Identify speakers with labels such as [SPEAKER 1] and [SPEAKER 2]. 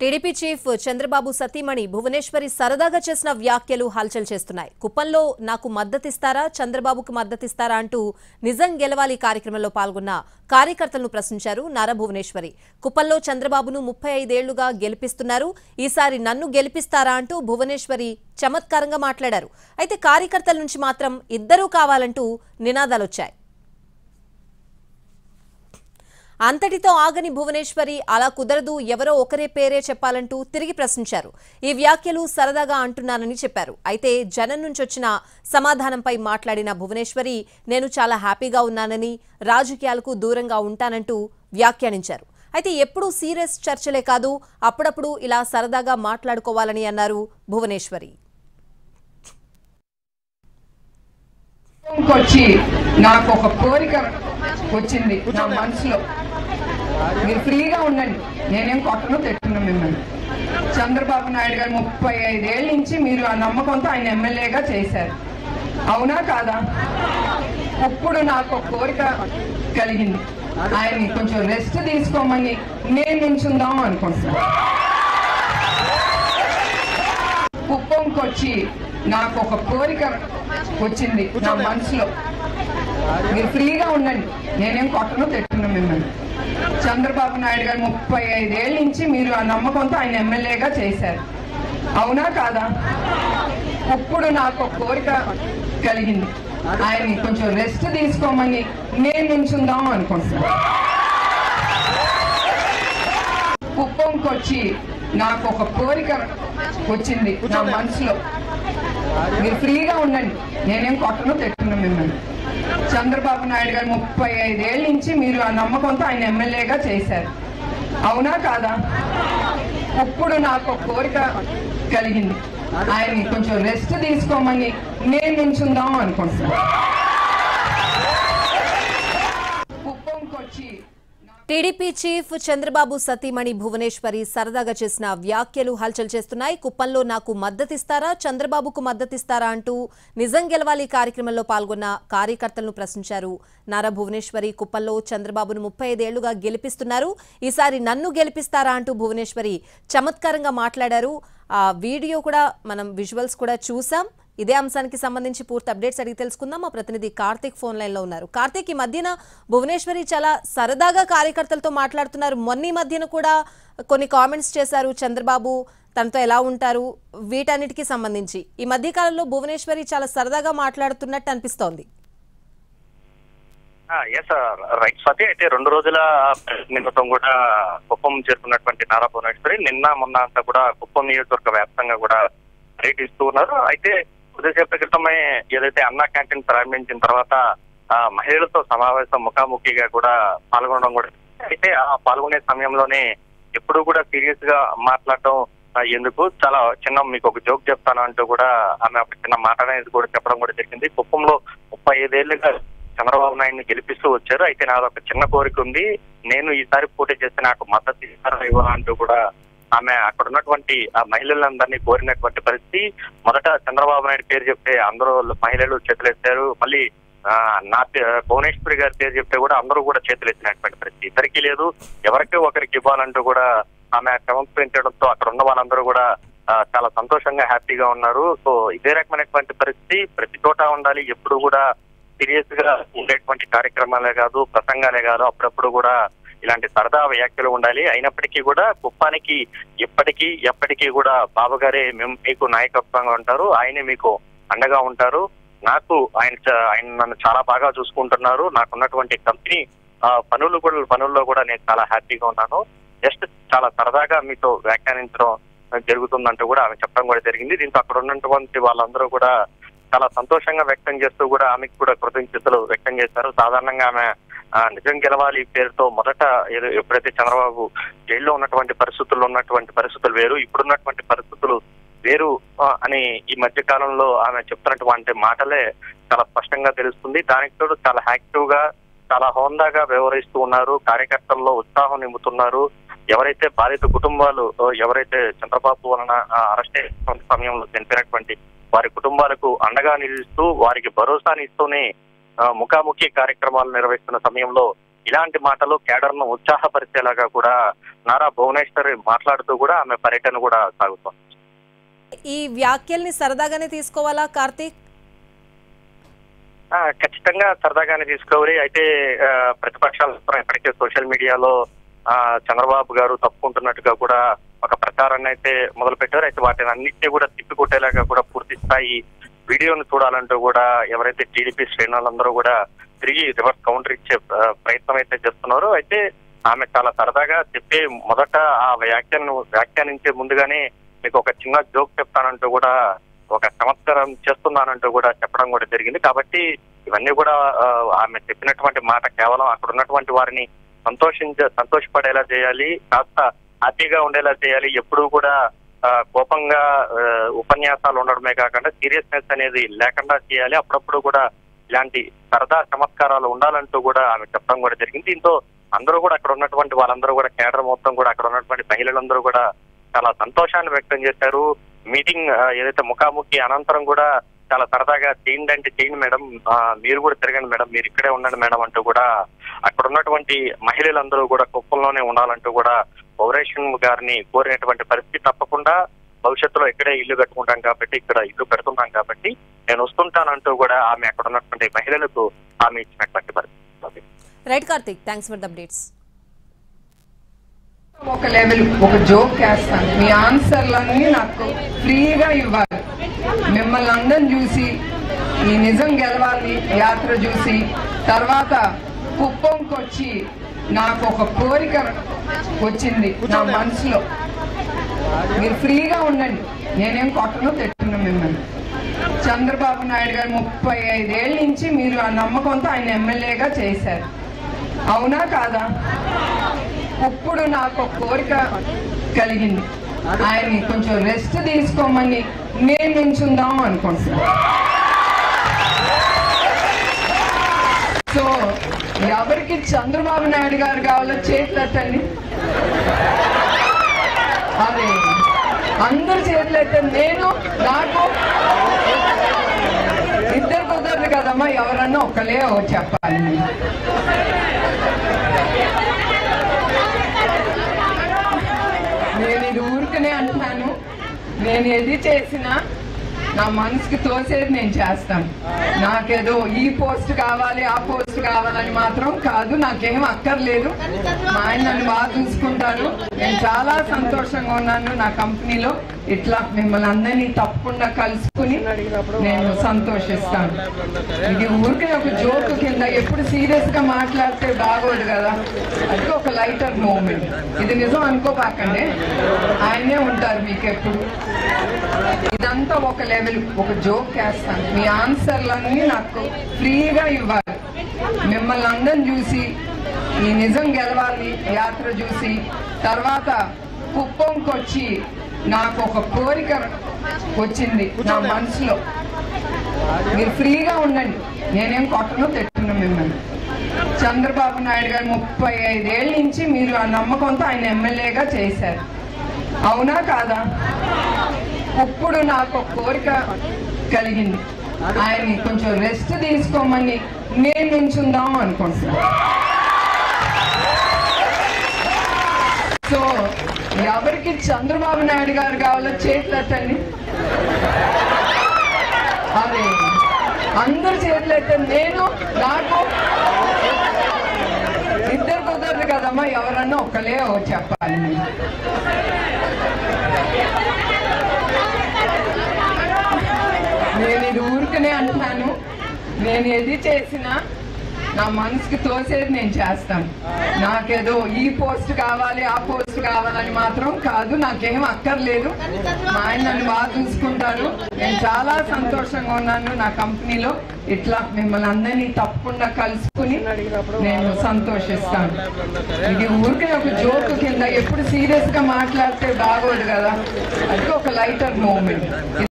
[SPEAKER 1] TDP chief Chandrababu సతీమణి భువనేశ్వరి సరదాగా చేసిన వ్యాఖ్యలు హల్చల్ చేస్తున్నాయి. కుప్పంలో నాకు మద్దతిస్తారా, చంద్రబాబుకు మద్దతిస్తారా అంటూ నిజం గెలవాలి కార్యక్రమంలో పాల్గొన్న కార్యకర్తలను ప్రశ్నించారు నారా భువనేశ్వరి. కుప్పంలో చంద్రబాబును 35 ఏళ్లుగా గెలిపిస్తున్నారు, ఈసారి నన్ను గెలిపిస్తారా అంటూ భువనేశ్వరి చమత్కారంగా మాట్లాడారు. అయితే కార్యకర్తల నుంచి మాత్రం ఇద్దరూ కావాలంటూ నినాదాలొచ్చాయి. అంతటితో ఆగని భువనేశ్వరి అలా కుదరదు, ఎవరో ఒకరే పేరే చెప్పాలంటూ తిరిగి ప్రశ్నించారు. ఈ వ్యాఖ్యలు సరదాగా అంటున్నానని చెప్పారు. అయితే జనం నుంచి వచ్చిన సమాధానంపై మాట్లాడిన భువనేశ్వరి నేను చాలా హ్యాపీగా ఉన్నానని, రాజకీయాలకు దూరంగా ఉంటానంటూ వ్యాఖ్యానించారు. అయితే ఎప్పుడూ సీరియస్ చర్చలే కాదు, అప్పుడప్పుడు ఇలా సరదాగా మాట్లాడుకోవాలని అన్నారు భువనేశ్వరి.
[SPEAKER 2] నాకు ఒక కోరిక వచ్చింది నా మనసులో, మీరు ఫ్రీగా ఉండండి, నేనేం కొట్టను తిట్టును మిమ్మల్ని. చంద్రబాబు నాయుడు గారు 35 ఏళ్ళ నుంచి మీరు ఆ నమ్మకంతో ఆయన ఎమ్మెల్యేగా చేశారు, అవునా కాదా? ఇప్పుడు నాకు ఒక కోరిక కలిగింది, ఆయన్ని కొంచెం రెస్ట్ తీసుకోమని నేను నించుందాం అనుకుంటున్నాను. కుప్పంకొచ్చి నాకు ఒక కోరిక వచ్చింది నా మనసులో, మీరు ఫ్రీగా ఉండండి, నేనేం కొట్టను తిట్టును మిమ్మల్ని. చంద్రబాబు నాయుడు గారు 35 ఏళ్ళ నుంచి మీరు ఆ నమ్మకంతో ఆయన ఎమ్మెల్యేగా చేశారు, అవునా కాదా? ఇప్పుడు నాకు ఒక కోరిక కలిగింది, ఆయన్ని కొంచెం రెస్ట్ తీసుకోమని నేను నించుందాం అనుకుంటున్నాను. కుప్పంకొచ్చి నాకు ఒక కోరిక వచ్చింది నా మనసులో, మీరు ఫ్రీగా ఉండండి, నేనేం కొట్టను తిట్టును మిమ్మల్ని. చంద్రబాబు నాయుడు గారు 35 ఏళ్ళ నుంచి మీరు ఆ నమ్మకంతో ఆయన ఎమ్మెల్యేగా చేశారు, అవునా కాదా? ఇప్పుడు నాకు ఒక కోరిక కలిగింది, ఆయన్ని కొంచెం రెస్ట్ తీసుకోమని నేను నించుందాం అనుకుంటున్నాను. కుప్పంకొచ్చి
[SPEAKER 1] టీడీపీ చీఫ్ చంద్రబాబు సతీమణి భువనేశ్వరి సరదాగా చేసిన వ్యాఖ్యలు హల్చల్ చేస్తున్నాయి. కుప్పంలో నాకు మద్దతిస్తారా, చంద్రబాబుకు మద్దతిస్తారా అంటూ నిజం గెలవాలి కార్యక్రమంలో పాల్గొన్న కార్యకర్తలను ప్రశ్నించారు నారా భువనేశ్వరి. కుప్పంలో చంద్రబాబును 35 ఏళ్లుగా గెలిపిస్తున్నారు, ఈసారి నన్ను గెలిపిస్తారా అంటూ భువనేశ్వరి చమత్కారంగా మాట్లాడారు. ఆ వీడియో కూడా మనం విజువల్స్ కూడా చూసాం. ఇదే అంశానికి సంబంధించి పూర్తి అప్డేట్స్ అడిగి తెలుసుకుందాం. మా ప్రతినిధి కార్తిక్ ఫోన్ లైన్ లో ఉన్నారు. కార్తిక్, ఈ మధ్యన భువనేశ్వరి చాలా సరదాగా కార్యకర్తలతో మాట్లాడుతున్నారు. మొన్న మధ్యన కూడా కొన్ని కామెంట్స్ చేశారు, చంద్రబాబు తనతో ఎలా ఉంటారు, వీటన్నిటికీ సంబంధించి ఈ మధ్య కాలంలో భువనేశ్వరి చాలా సరదాగా మాట్లాడుతున్నట్టు అనిపిస్తోంది.
[SPEAKER 3] రైట్ స్వాతి, అయితే 2 రోజుల నిమిత్తం కూడా కుప్పం చేరుకున్నటువంటి నారా భువనేశ్వరి నిన్న మొన్న అంతా కూడా కుప్పం నియోజకవర్గ వ్యాప్తంగా కూడా పర్యటిస్తూ ఉన్నారు. అయితే కొద్దిసేపటి క్రితమే ఏదైతే అన్నా క్యాంటీన్ ప్రారంభించిన తర్వాత మహిళలతో సమావేశం ముఖాముఖిగా కూడా పాల్గొనడం కూడా, అయితే ఆ పాల్గొనే సమయంలోనే ఎప్పుడు కూడా సీరియస్ గా మాట్లాడటం ఎందుకు, చాలా చిన్న మీకు ఒక జోక్ చెప్తాను అంటూ కూడా ఆమె ఒక చిన్న మాట అనేది కూడా చెప్పడం కూడా జరిగింది. కుప్పంలో 35 ఏళ్లుగా చంద్రబాబు నాయుడిని గెలిపిస్తూ వచ్చారు, అయితే నాది ఒక చిన్న కోరిక ఉంది, నేను ఈసారి పోటీ చేస్తే నాకు మద్దతు ఇస్తారా ఇవ్వరా అంటూ కూడా ఆమె అక్కడ ఉన్నటువంటి ఆ మహిళలందరినీ కోరినటువంటి పరిస్థితి. మొదట చంద్రబాబు నాయుడు పేరు చెప్తే అందరూ మహిళలు చేతులెత్తారు, మళ్ళీ నా భువనేశ్వరి గారి పేరు చెప్తే కూడా అందరూ కూడా చేతులెత్తినటువంటి పరిస్థితి. ఇద్దరికి లేదు, ఎవరికి ఒకరికి ఇవ్వాలంటూ కూడా ఆమె క్రమం పెంచడంతో అక్కడ ఉన్న వాళ్ళందరూ కూడా చాలా సంతోషంగా హ్యాపీగా ఉన్నారు. సో ఇదే రకమైనటువంటి పరిస్థితి ప్రతి చోట ఉండాలి, ఎప్పుడు కూడా సీరియస్ గా ఉండేటువంటి కార్యక్రమాలే కాదు, ప్రసంగాలే కాదు, అప్పుడప్పుడు కూడా ఇలాంటి సరదా వ్యాఖ్యలు ఉండాలి. అయినప్పటికీ కూడా కుప్పానికి ఎప్పటికీ కూడా బాబు గారే మీకు నాయకత్వంగా ఉంటారు, ఆయనే మీకు అండగా ఉంటారు. నాకు ఆయన నన్ను చాలా బాగా చూసుకుంటున్నారు, నాకున్నటువంటి కంపెనీ పనుల్లో కూడా నేను చాలా హ్యాపీగా ఉన్నాను, జస్ట్ చాలా సరదాగా మీతో వ్యాఖ్యానించడం జరుగుతుందంటూ కూడా ఆమె చెప్పడం కూడా జరిగింది. దీంతో అక్కడ ఉన్నటువంటి వాళ్ళందరూ కూడా చాలా సంతోషంగా వ్యక్తం చేస్తూ కూడా ఆమెకు కూడా కృతజ్ఞతలు వ్యక్తం చేశారు. సాధారణంగా ఆమె నిజం గెలవాలి పేరుతో మొదట ఎప్పుడైతే చంద్రబాబు జైల్లో ఉన్నటువంటి పరిస్థితులు వేరు, ఇప్పుడున్నటువంటి పరిస్థితులు వేరు అని ఈ మధ్య కాలంలో ఆమె చెప్తున్నటువంటి మాటలే చాలా స్పష్టంగా తెలుస్తుంది. దానికి తోడు చాలా యాక్టివ్ గా చాలా హోందాగా వ్యవహరిస్తూ ఉన్నారు, కార్యకర్తల్లో ఉత్సాహం నింపుతున్నారు. ఎవరైతే బాధిత కుటుంబాలు ఎవరైతే చంద్రబాబు వలన అరెస్ట్ అయిన సమయంలో చనిపోయినటువంటి వారి కుటుంబాలకు అండగా నిలుస్తూ వారికి భరోసాని ఇస్తూనే ముఖాముఖి కార్యక్రమాలు నిర్వహిస్తున్న సమయంలో ఇలాంటి మాటలు కేడర్ ను ఉత్సాహపరిచేలాగా కూడా నారా భువనేశ్వరి మాట్లాడుతూ కూడా ఆమె పర్యటన కూడా సాగుతోంది.
[SPEAKER 1] ఈ వ్యాఖ్యల్ని సరదాగానే తీసుకోవాలా కార్తీక్?
[SPEAKER 3] ఖచ్చితంగా సరదాగానే తీసుకోవాలి. అయితే ప్రతిపక్షాలు ఇప్పటికే సోషల్ మీడియాలో చంద్రబాబు గారు తప్పుకుంటున్నట్టుగా కూడా ఒక ప్రచారాన్ని అయితే మొదలు పెట్టారు. అయితే వాటిని అన్నింటినీ కూడా తిప్పికొట్టేలాగా కూడా పూర్తి స్థాయి వీడియోను చూడాలంటూ కూడా ఎవరైతే టీడీపీ శ్రేణులందరూ కూడా తిరిగి రివర్స్ కౌంటర్ ఇచ్చే ప్రయత్నం అయితే చేస్తున్నారు. అయితే ఆమె చాలా సరదాగా చెప్పి మొదట ఆ వ్యాఖ్యానించే ముందుగానే మీకు ఒక చిన్న జోక్ చెప్తానంటూ కూడా ఒక చమత్కారం చేస్తున్నానంటూ కూడా చెప్పడం కూడా జరిగింది. కాబట్టి ఇవన్నీ కూడా ఆమె చెప్పినటువంటి మాట కేవలం అక్కడ ఉన్నటువంటి వారిని సంతోషపడేలా చేయాలి, కాస్త హ్యాపీగా ఉండేలా చేయాలి. ఎప్పుడూ కూడా కోపంగా ఉపన్యాసాలు ఉండడమే కాకుండా సీరియస్నెస్ అనేది లేకుండా చేయాలి. అప్పుడప్పుడు కూడా ఇలాంటి సరదా చమత్కారాలు ఉండాలంటూ కూడా ఆమె చెప్పడం కూడా జరిగింది. దీంతో అందరూ కూడా అక్కడ ఉన్నటువంటి వాళ్ళందరూ కూడా కేడర్ మొత్తం కూడా అక్కడ ఉన్నటువంటి మహిళలందరూ కూడా చాలా సంతోషాన్ని వ్యక్తం చేశారు. మీటింగ్ ఏదైతే ముఖాముఖి అనంతరం కూడా చాలా సరదాగా చేయండి అంటే చేయండి మేడం, మీరు కూడా తిరగండి మేడం, మీరు ఇక్కడే ఉండండి మేడం అంటూ కూడా అక్కడ ఉన్నటువంటి మహిళలందరూ కూడా కుప్పంలోనే ఉండాలంటూ కూడా భువనేశ్వరి గారిని కోరినటువంటి పరిస్థితి. తప్పకుండా భవిష్యత్తులో ఇక్కడే ఇల్లు కట్టుకుంటాం కాబట్టి, ఇక్కడ ఇల్లు పెడుతున్నాం కాబట్టి నేను వస్తుంటానంటూ కూడా ఆమె అక్కడ ఉన్నటువంటి మహిళలకు ఆమె ఇచ్చినటువంటి పరిస్థితి.
[SPEAKER 1] Right Karthik, thanks for the updates.
[SPEAKER 2] ఒక లెవెల్ ఒక జోక్ వేస్తాను, మీ ఆన్సర్లన్నీ నాకు ఫ్రీగా ఇవ్వాలి. మిమ్మల్ని అందరం చూసి ఈ నిజం గెలవాలి యాత్ర చూసి తర్వాత కుప్పంకి వచ్చి నాకు ఒక కోరిక వచ్చింది నా మనసులో. మీరు ఫ్రీగా ఉండండి, నేనేం కొట్టను తిట్టను మిమ్మల్ని. చంద్రబాబు నాయుడు గారు 35 ఏళ్ళ నుంచి మీరు ఆ నమ్మకంతో ఆయన ఎమ్మెల్యేగా చేశారు, అవునా కాదా? ఇప్పుడు నాకు ఒక కోరిక కలిగింది, ఆయన్ని కొంచెం రెస్ట్ తీసుకోమని నేను నుంచుందాం అనుకుంటున్నాను. సో ఎవరికి చంద్రబాబు నాయుడు గారు కావాలో చేతులెత్తండి. అదే అందరు చేతులెత్తండి. నేను నాకు ఇద్దరు కుదరదు కదమ్మా, ఎవరన్నా ఒకలే చెప్పాలి. నేను ఇది ఊరికనే అంటున్నాను, నేను ఏది చేసినా నా మనసుకి తోసేది నేను చేస్తాను. నాకేదో ఈ పోస్ట్ కావాలి ఆ పోస్ట్ కావాలని మాత్రం కాదు, నాకేం అక్కర్లేదు. మా ఆయన నన్ను బాగా చూసుకుంటారు, నేను చాలా సంతోషంగా ఉన్నాను. నా కంపెనీలో ఇట్లా మిమ్మల్ని అందరినీ తప్పకుండా కలుసుకుని నేను సంతోషిస్తాను. ఇది ఊరికే ఒక జోక్ కింద, ఎప్పుడు సీరియస్ గా మాట్లాడితే బాగోదు కదా, అది ఒక లైటర్ మూమెంట్. ఇది నిజం అనుకోపాకండి, ఆయనే ఉంటారు మీకు ఎప్పుడు. ఇదంతా ఒక లెవెల్ ఒక జోక్ వేస్తాను, మీ ఆన్సర్లన్నీ నాకు ఫ్రీగా ఇవ్వాలి. మిమ్మల్ని అందరం చూసి ఈ నిజం గెలవాలి యాత్ర చూసి తర్వాత కుప్పంకి వచ్చి నాకు ఒక కోరిక వచ్చింది నా మనసులో. మీరు ఫ్రీగా ఉండండి, నేనేం కొట్టను తిట్టను మిమ్మల్ని. చంద్రబాబు నాయుడు గారు 35 ఏళ్ళ నుంచి మీరు ఆ నమ్మకంతో ఆయన ఎమ్మెల్యేగా చేశారు, అవునా కాదా? ఇప్పుడు నాకు ఒక కోరిక కలిగింది, ఆయన్ని కొంచెం రెస్ట్ తీసుకోమని నేను నుంచుందాం అనుకుంటున్నాను. సో ఎవరికి చంద్రబాబు నాయుడు గారు కావాలో చేతులెత్తండి. అదే అందరు చేతులెత్తండి. నేను నాకు ఇద్దరు కుదరదు కదమ్మా, ఎవరన్నా ఒకలే చెప్పాలి. నేను ఇది ఊరికనే అంటున్నాను, నేను ఏది చేసినా నా మనసుకి తోసేది నేను చేస్తాను. నాకేదో ఈ పోస్ట్ కావాలి ఆ పోస్ట్ కావాలని మాత్రం కాదు, నాకేం అక్కర్లేదు. మా ఆయన నన్ను బాగా చూసుకుంటారు, నేను చాలా సంతోషంగా ఉన్నాను. నా కంపెనీలో ఇట్లా మిమ్మల్ని అందరినీ తప్పకుండా కలుసుకుని నేను సంతోషిస్తాను. ఇది ఊరికే ఒక జోక్ కింద, ఎప్పుడు సీరియస్ గా మాట్లాడితే బాగోదు కదా, అది ఒక లైటర్ మూమెంట్.